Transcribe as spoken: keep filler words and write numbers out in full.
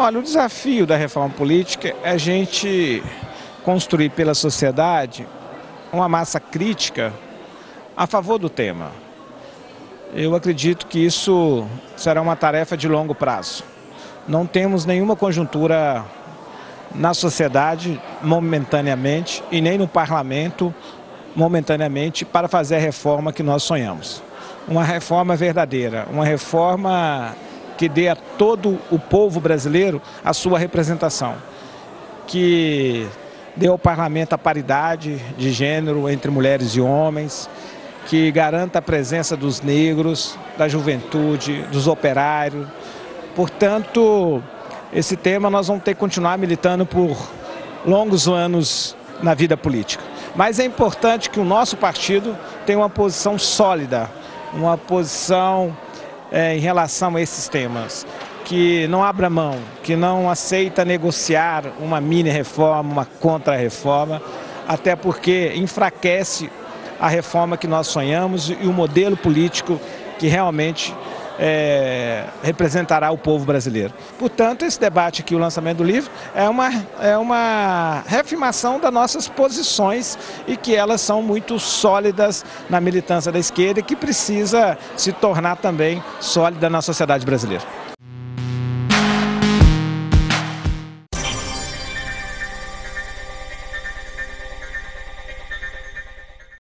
Olha, o desafio da reforma política é a gente construir pela sociedade uma massa crítica a favor do tema. Eu acredito que isso será uma tarefa de longo prazo. Não temos nenhuma conjuntura na sociedade momentaneamente e nem no parlamento momentaneamente para fazer a reforma que nós sonhamos. Uma reforma verdadeira, uma reforma que dê a todo o povo brasileiro a sua representação, que dê ao parlamento a paridade de gênero entre mulheres e homens, que garanta a presença dos negros, da juventude, dos operários. Portanto, esse tema nós vamos ter que continuar militando por longos anos na vida política. Mas é importante que o nosso partido tenha uma posição sólida, uma posição é, em relação a esses temas, que não abra mão, que não aceita negociar uma mini-reforma, uma contra-reforma, até porque enfraquece a reforma que nós sonhamos e o modelo político que realmente é, representará o povo brasileiro. Portanto, esse debate aqui, o lançamento do livro, é uma, é uma reafirmação das nossas posições e que elas são muito sólidas na militância da esquerda e que precisa se tornar também sólida na sociedade brasileira.